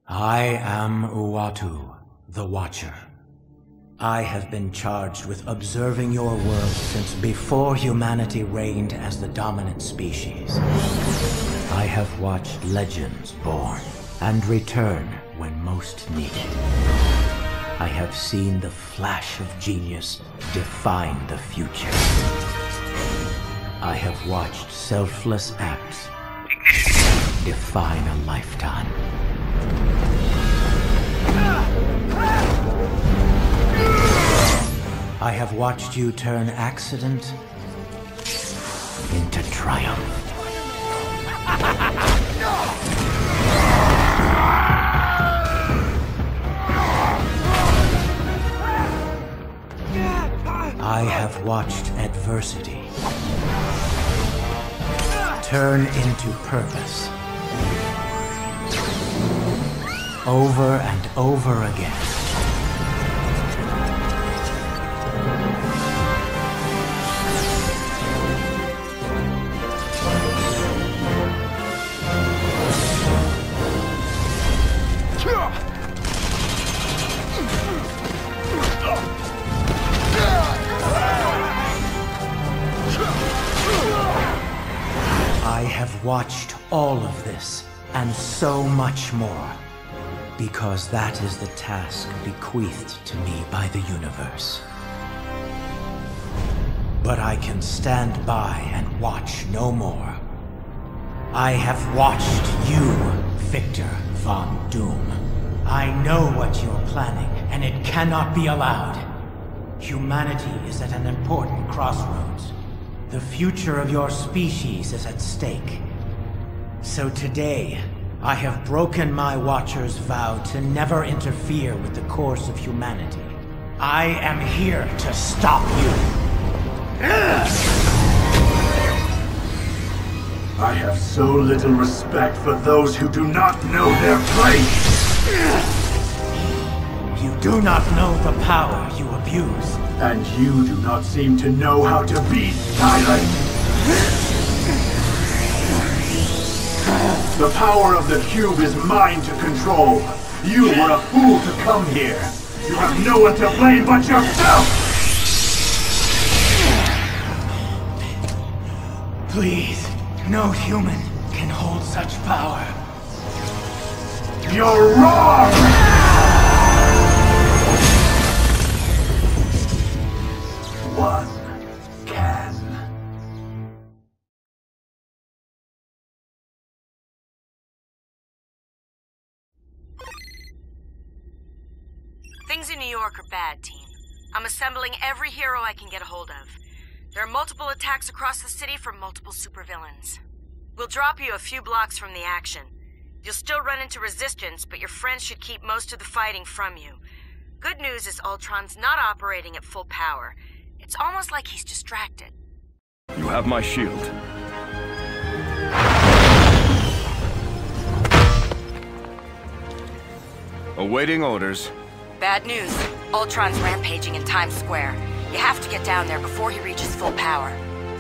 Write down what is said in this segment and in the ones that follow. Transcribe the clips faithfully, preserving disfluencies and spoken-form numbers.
I am Uatu, the Watcher. I have been charged with observing your world since before humanity reigned as the dominant species. I have watched legends born and return when most needed. I have seen the flash of genius define the future. I have watched selfless acts define a lifetime. I have watched you turn accident into triumph. I have watched adversity turn into purpose. Over and over again. I have watched all of this, and so much more, because that is the task bequeathed to me by the universe. But I can stand by and watch no more. I have watched you, Victor Von Doom. I know what you're planning, and it cannot be allowed. Humanity is at an important crossroads. The future of your species is at stake. So today, I have broken my Watcher's vow to never interfere with the course of humanity. I am here to stop you. I have so little respect for those who do not know their place. You do not know the power you abuse. And you do not seem to know how to be silent. The power of the cube is mine to control. You were a fool to come here. You have no one to blame but yourself! Please, no human can hold such power. You're wrong! One can. Things in New York are bad, team. I'm assembling every hero I can get a hold of. There are multiple attacks across the city from multiple supervillains. We'll drop you a few blocks from the action. You'll still run into resistance, but your friends should keep most of the fighting from you. Good news is Ultron's not operating at full power. It's almost like he's distracted. You have my shield. Awaiting orders. Bad news. Ultron's rampaging in Times Square. You have to get down there before he reaches full power.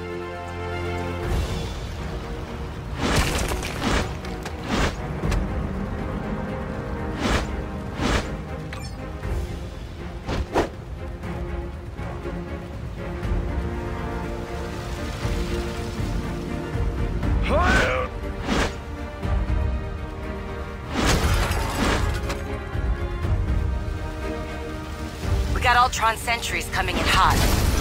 We got Ultron sentries coming in hot.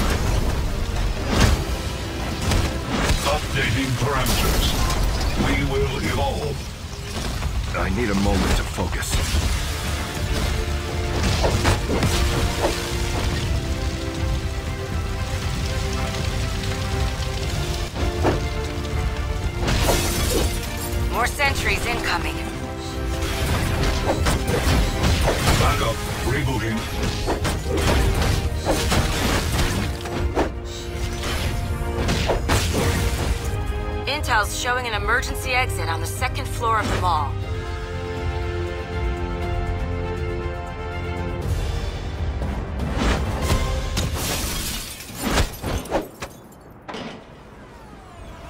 Updating parameters. We will evolve. I need a moment to focus. More sentries incoming. Back up. Rebooting. Intel's showing an emergency exit on the second floor of the mall.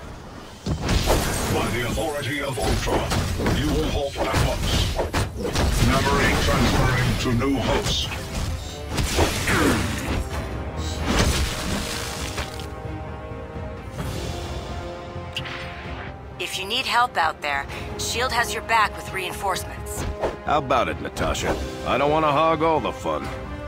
By the authority of Ultron, you will halt at once. to new host. If you need help out there, SHIELD has your back with reinforcements. How about it, Natasha? I don't want to hog all the fun.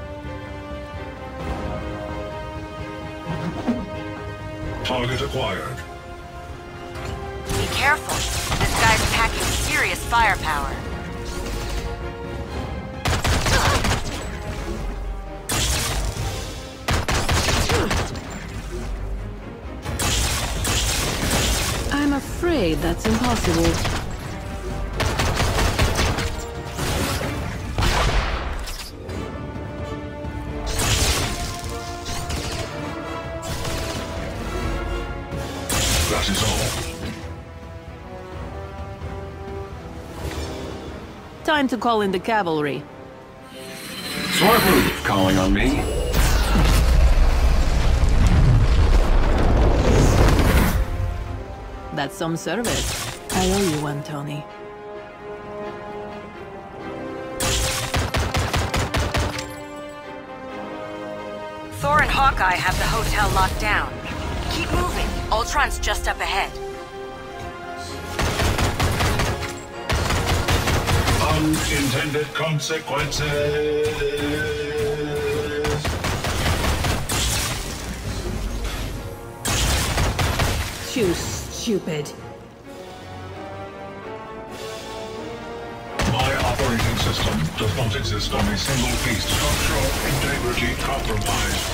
Target acquired. Be careful. This guy's packing serious firepower. I'm afraid that's impossible. That is all. Time to call in the cavalry. Smart move, calling on me. That's some service. I owe you one, Tony. Thor and Hawkeye have the hotel locked down. Keep moving. Ultron's just up ahead. Unintended consequences. Too stupid. My operating system does not exist on a single piece. Structural integrity compromised.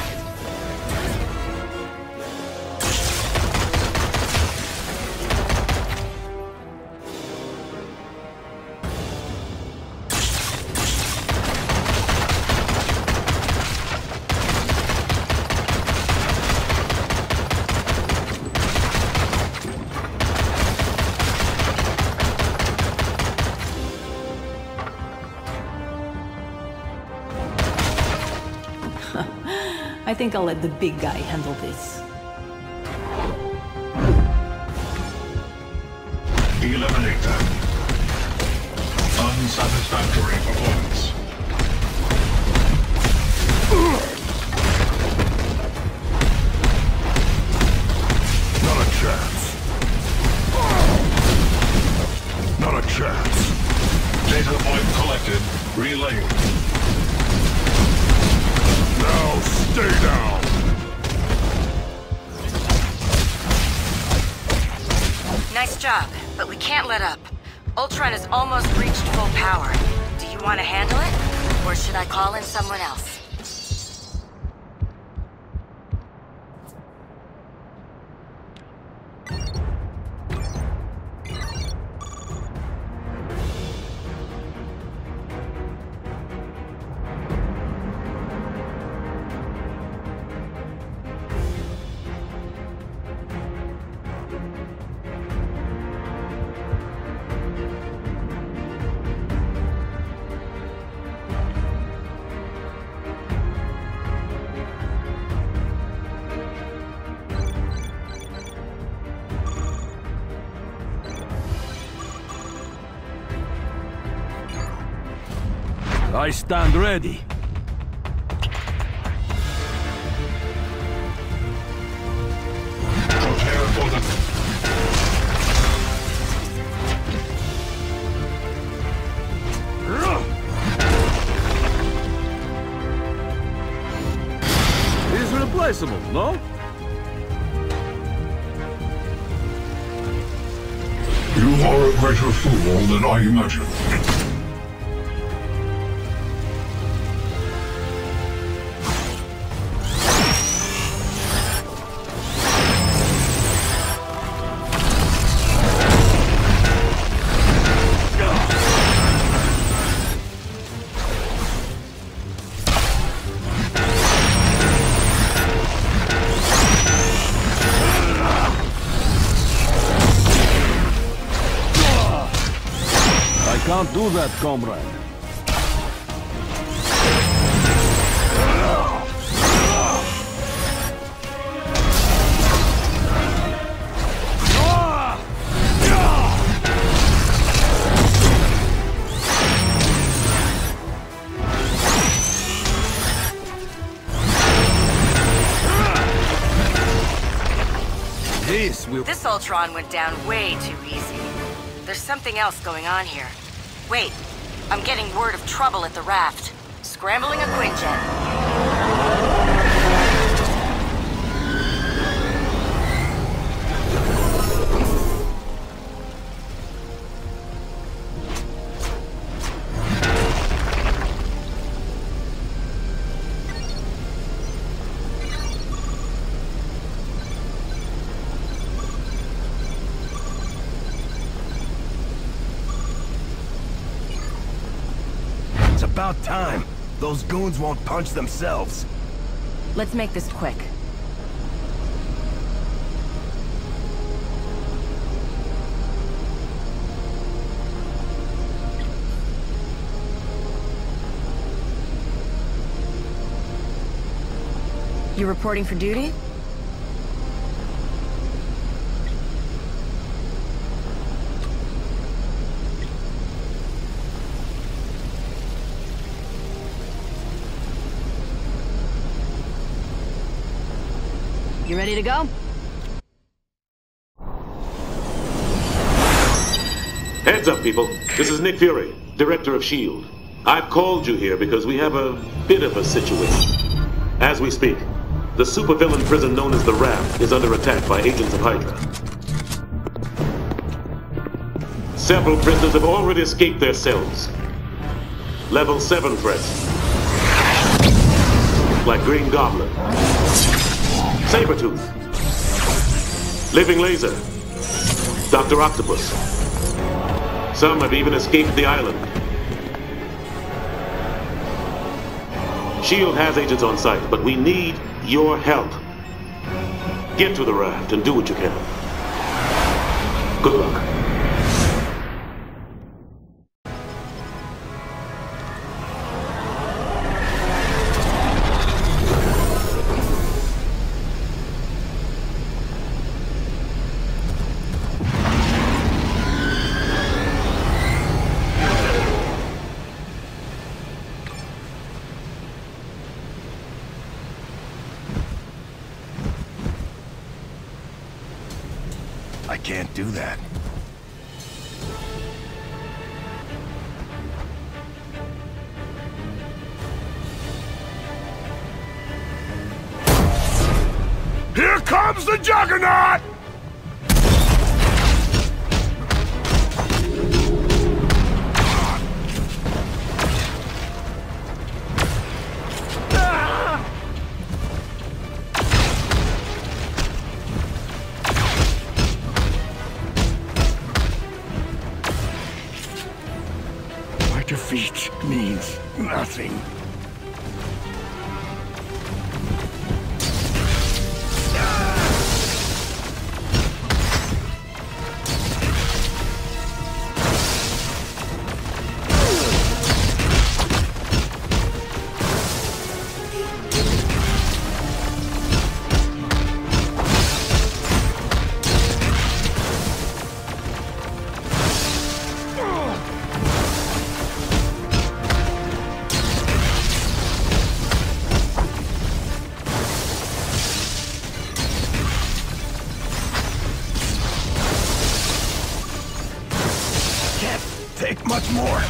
I think I'll let the big guy handle this. Eliminate them. Unsatisfactory performance. Not a chance. Not a chance. Data point collected. Relaying. Now stay down! Nice job, but we can't let up. Ultron has almost reached full power. Do you want to handle it? Or should I call in someone else? I stand ready. Prepare for the... He's replaceable, no? You are a greater fool than I imagined. Can't do that, comrade. This will... This Ultron went down way too easy. There's something else going on here. Wait, I'm getting word of trouble at the raft. Scrambling a Quinjet. It's about time. Those goons won't punch themselves. Let's make this quick. You reporting for duty? You ready to go? Heads up, people. This is Nick Fury, Director of S H I E L D. I've called you here because we have a bit of a situation. As we speak, the supervillain prison known as the Raft is under attack by agents of Hydra. Several prisoners have already escaped their cells. Level seven threats. Like Green Goblin, Sabretooth, Living Laser, Doctor Octopus. Some have even escaped the island. S H I E L D has agents on site, but we need your help. Get to the raft and do what you can. Good luck. I can't do that. Here comes the Juggernaut! Defeat means nothing. Take much more.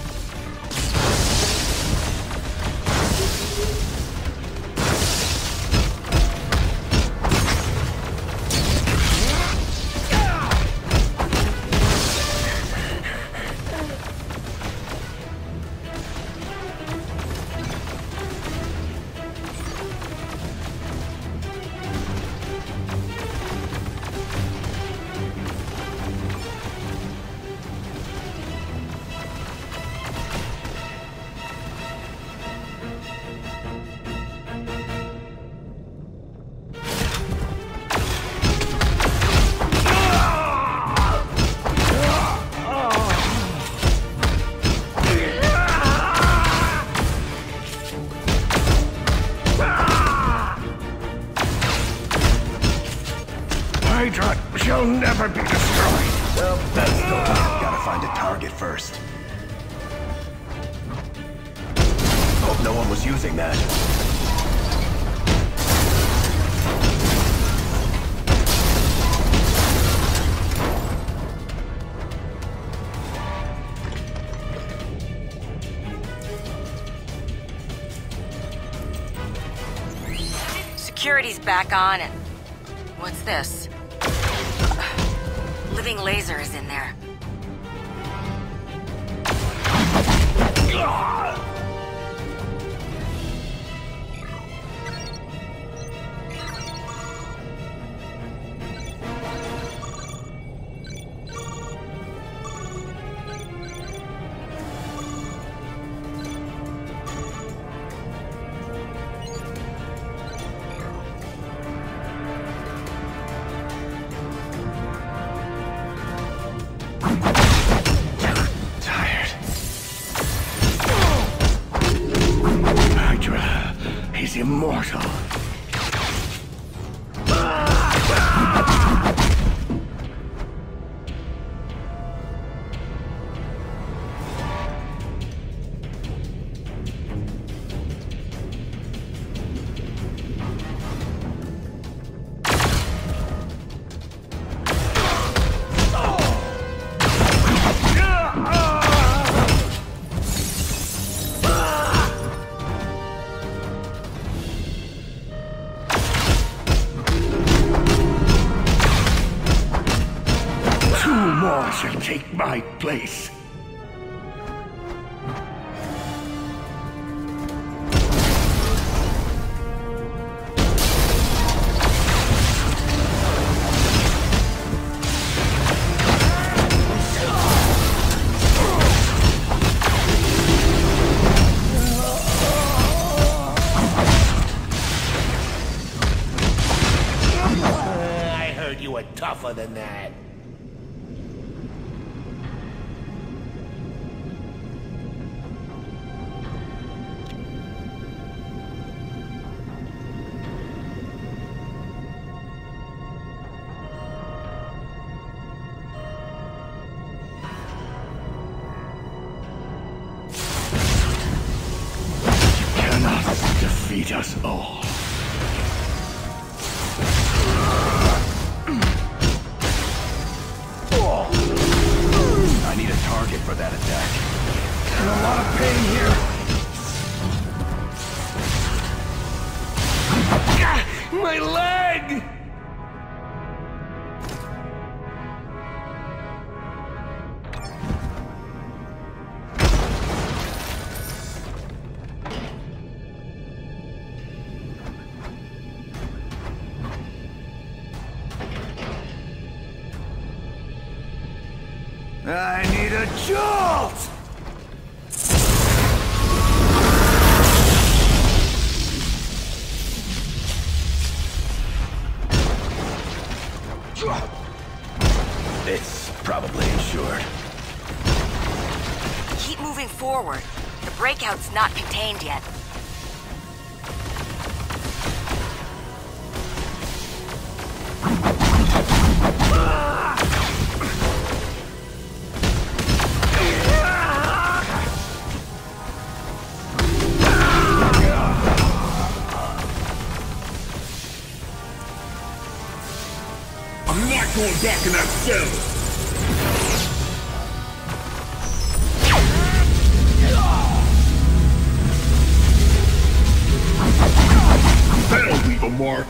Hydra shall never be destroyed. Well, that's no time. Gotta find a target first. Hope no one was using that. Security's back on and... What's this? Living laser is in there. Immortal. Shall take my place. I heard you were tougher than that. Defeat us all. I need a target for that attack. I'm in a lot of pain here. My leg! I need a jolt! It's probably insured. Keep moving forward. The breakout's not contained yet. I'm not going back in that cell! That'll leave a mark!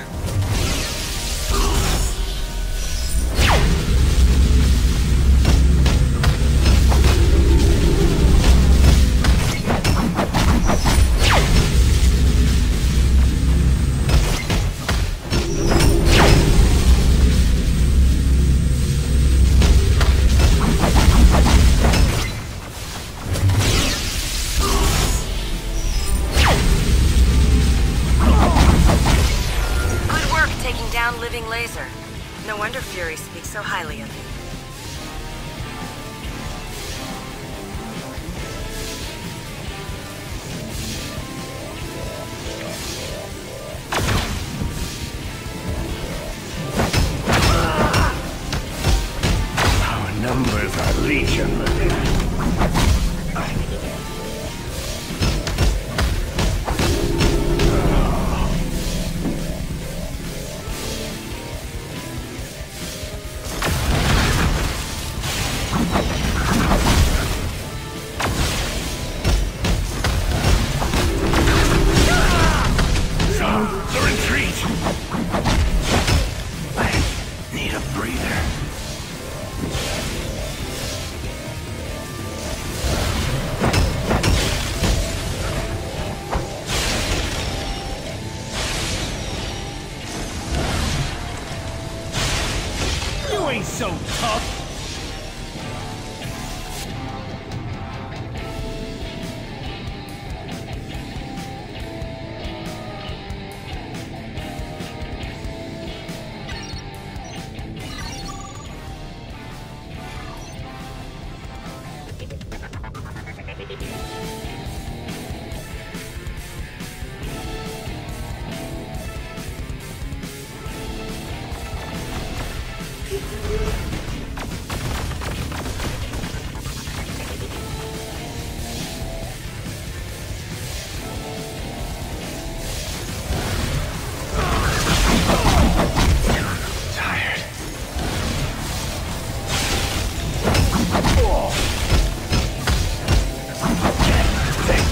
Living laser. No wonder Fury speaks so highly of it. Our numbers are legion.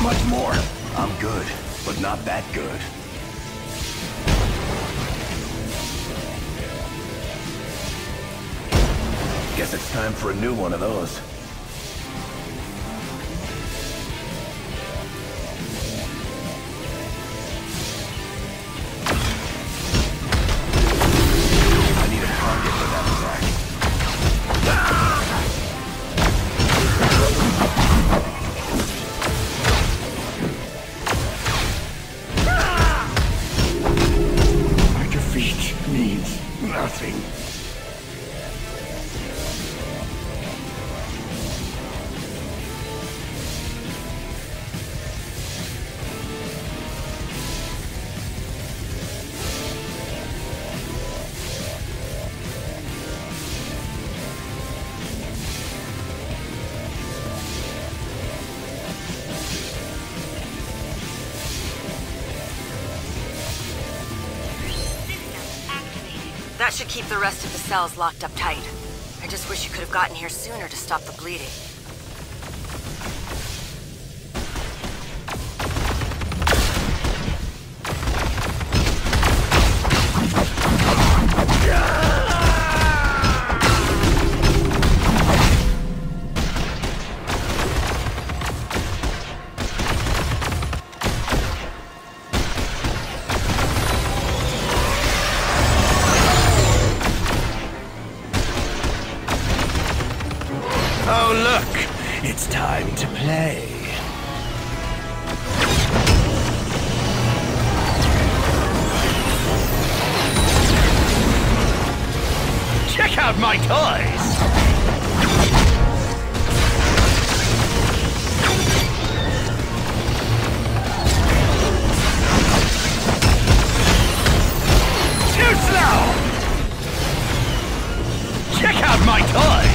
much more? I'm good, but not that good. Guess it's time for a new one of those. I need a target for that attack. My defeat means nothing. That should keep the rest of the cells locked up tight. I just wish you could have gotten here sooner to stop the bleeding. Oh, look! It's time to play. Check out my toys! Too slow! Check out my toys!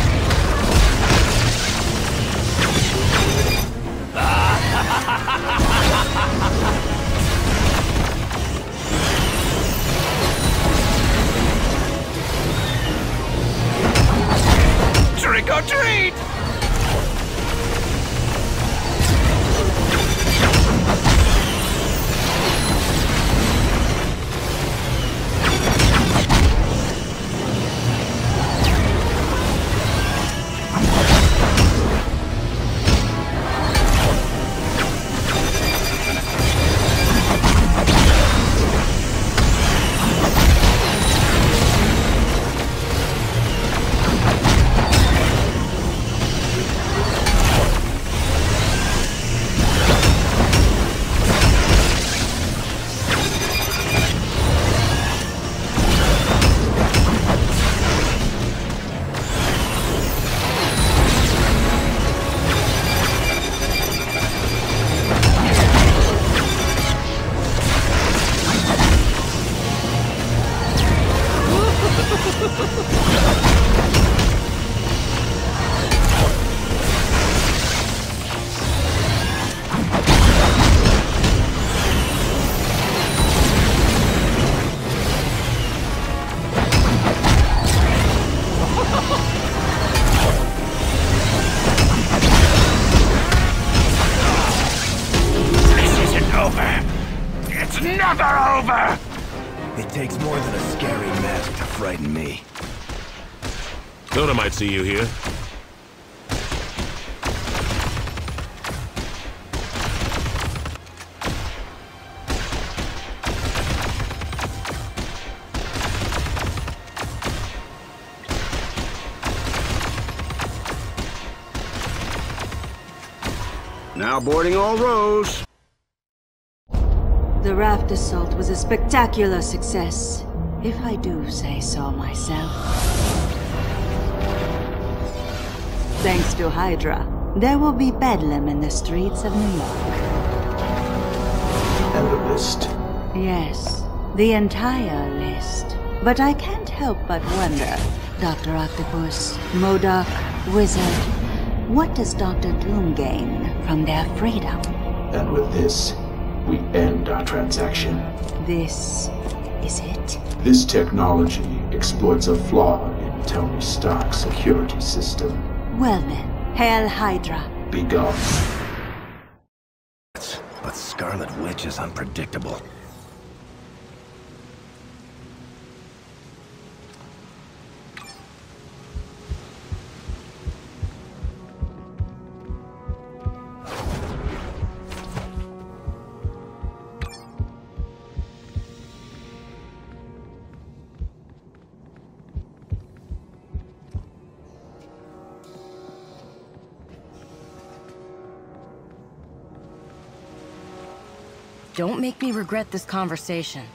Trick or treat! It's never over! It takes more than a scary mask to frighten me. Thought I might see you here. Now boarding all rows. The raft assault was a spectacular success, if I do say so myself. Thanks to Hydra, there will be bedlam in the streets of New York. And the list? Yes, the entire list. But I can't help but wonder, Doctor Octopus, MODOK, Wizard, what does Doctor Doom gain from their freedom? And with this, we end our transaction. This is it? This technology exploits a flaw in Tony Stark's security system. Well then, hail Hydra. Be gone. Scarlet Witch is unpredictable. Don't make me regret this conversation.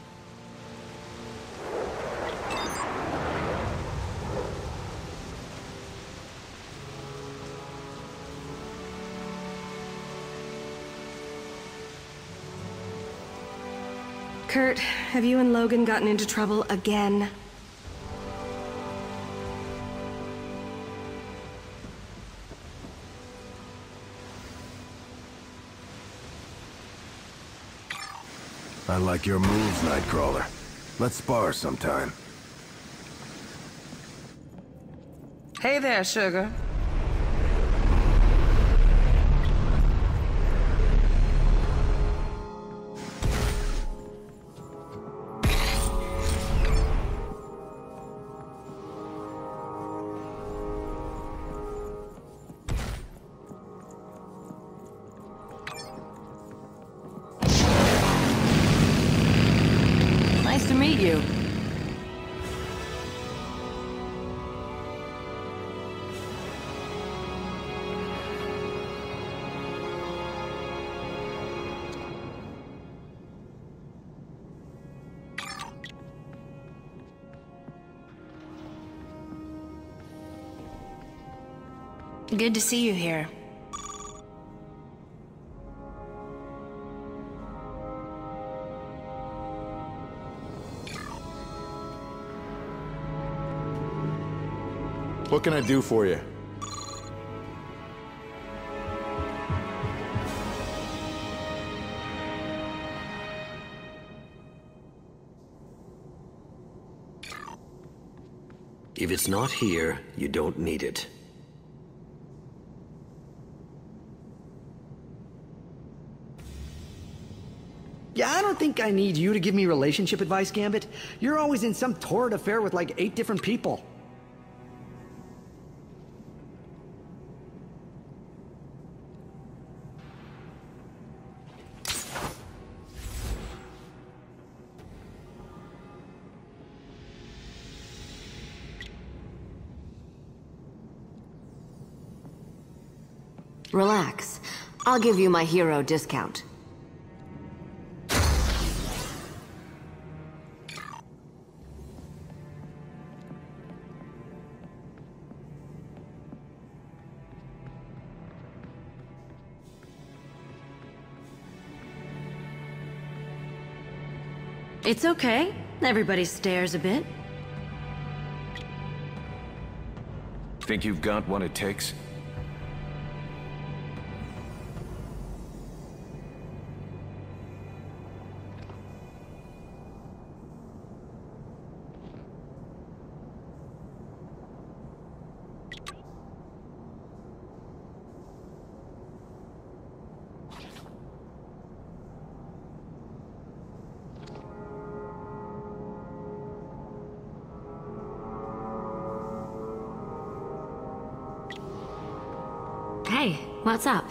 Kurt, have you and Logan gotten into trouble again? I like your moves, Nightcrawler. Let's spar sometime. Hey there, sugar. Nice to meet you. Good to see you here. What can I do for you? If it's not here, you don't need it. Yeah, I don't think I need you to give me relationship advice, Gambit. You're always in some torrid affair with like eight different people. Relax. I'll give you my hero discount. It's okay. Everybody stares a bit. Think you've got what it takes? Hey, what's up?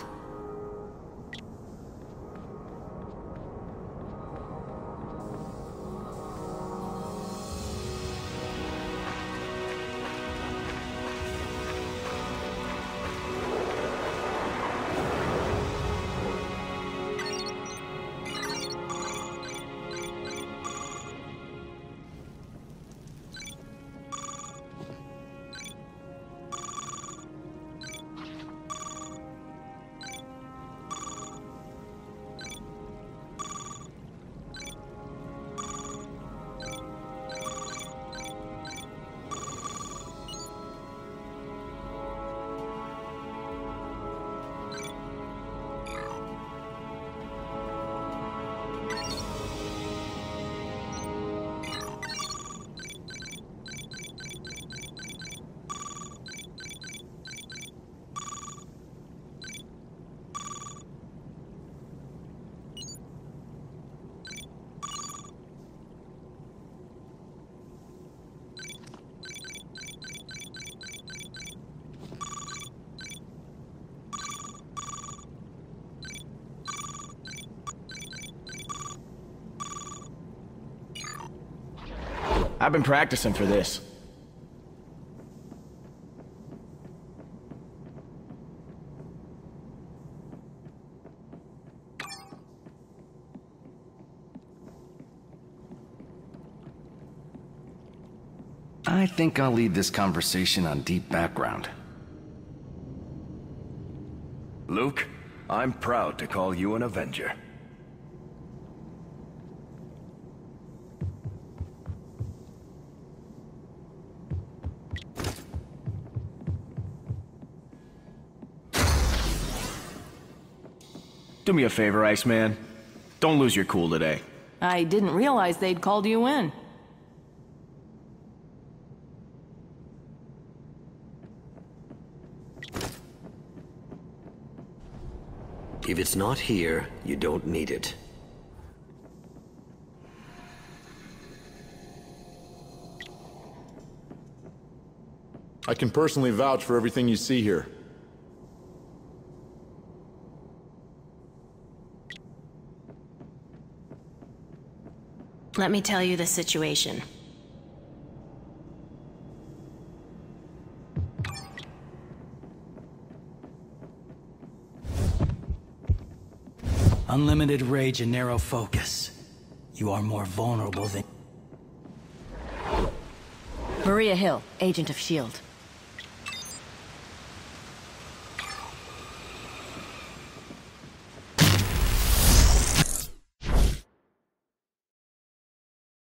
I've been practicing for this. I think I'll lead this conversation on deep background. Luke, I'm proud to call you an Avenger. Do me a favor, Iceman. Don't lose your cool today. I didn't realize they'd called you in. If it's not here, you don't need it. I can personally vouch for everything you see here. Let me tell you the situation. Unlimited rage and narrow focus. You are more vulnerable than... Maria Hill, agent of S H I E L D.